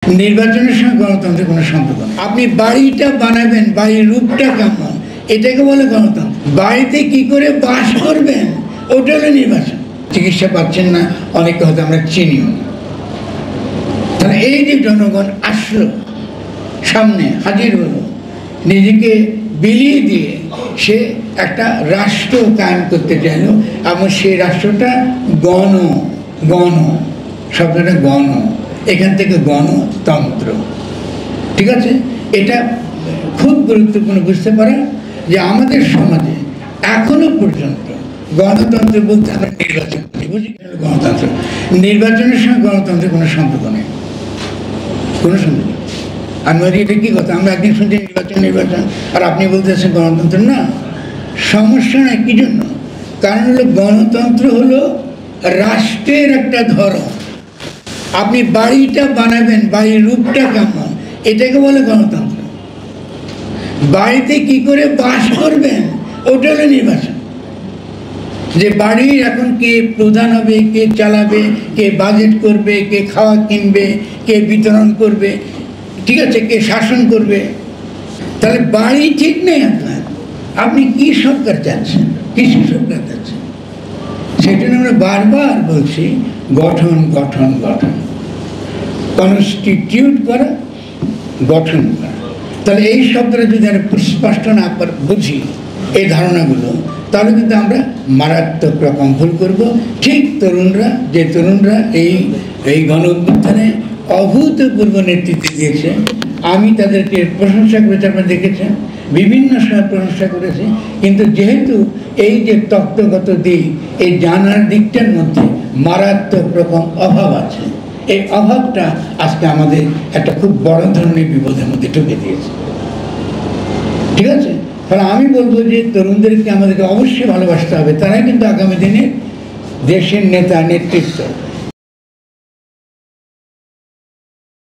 নির্বাচনের সঙ্গে গণতন্ত্রের কোনো সম্পর্ক নেই। আপনি বাড়িটা বানাবেন, বাড়ির রূপটা কেমন, এটাকে বলে গণতন্ত্র। বাড়িতে কি করে বাস করবেন, ওটা হলো নির্বাচন। চিকিৎসা পাচ্ছেন না অনেকে, হয়তো আমরা চিনিও না। তাহলে এই যে জনগণ আসলো, সামনে হাজির হলো, নিজেকে বিলিয়ে দিয়ে সে একটা রাষ্ট্র কায়েম করতে চাইল, এবং সেই রাষ্ট্রটা গণ শব্দটা গণ, এখান থেকে গণতন্ত্র। ঠিক আছে, এটা খুব গুরুত্বপূর্ণ বুঝতে পারা যে আমাদের সমাজে এখনো পর্যন্ত গণতন্ত্র বলতে আমরা নির্বাচন করি, বুঝি গণতন্ত্র। নির্বাচনের সঙ্গে গণতন্ত্রের কোনো সম্পর্ক নেই, কোনো সম্পর্ক নেই। আমি বলি এটা কী কথা, আমরা একদিন শুনছি নির্বাচন, আর আপনি বলতেছেন গণতন্ত্র। না, সমস্যা নেই। কী জন্য? কারণ হলো গণতন্ত্র হলো রাষ্ট্রের একটা ধরন। আপনি বাড়িটা বানাবেন, বাড়ির রূপটা কেমন, এটাকে বলে গণতন্ত্র। বাড়িতে কি করে বাস করবেন, ওটা হলো নির্বাচন। যে বাড়ির এখন কে প্রধান হবে, কে চালাবে, কে বাজেট করবে, কে খাওয়া কিনবে, কে বিতরণ করবে, ঠিক আছে, কে শাসন করবে। তাহলে বাড়ি ঠিক নেই আপনার, আপনি কি সরকার চাচ্ছেন, কৃষি সরকার চাচ্ছেন। সেই জন্য আমরা বারবার বলছি গঠন গঠন গঠন, কনস্টিটিউট করা, গঠন করা। তাহলে এই শব্দটা যদি আমরা স্পষ্ট না বুঝি এই ধারণাগুলো, তাহলে কিন্তু আমরা মারাত্মক রকম ভুল করবো। ঠিক তরুণরা এই গণ অভ্যুত্থানে অভূতপূর্ব নেতৃত্ব দিয়েছে। আমি তাদেরকে প্রশংসা করেছি, আপনারা দেখেছেন, বিভিন্ন সময় প্রশংসা করেছি। কিন্তু যেহেতু এই যে তত্ত্বগত দিক, এই জানার দিকটার মধ্যে মারাত্মক রকম অভাব আছে, এই অভাবটা আজকে আমাদের একটা খুব বড় ধরনের বিপদের মধ্যে ঢুকে দিয়েছে। ঠিক আছে, তাহলে আমি বলবো যে তরুণদেরকে আমাদেরকে অবশ্যই ভালোবাসতে হবে, তারাই কিন্তু আগামী দিনে দেশের নেতা নেতৃত্ব।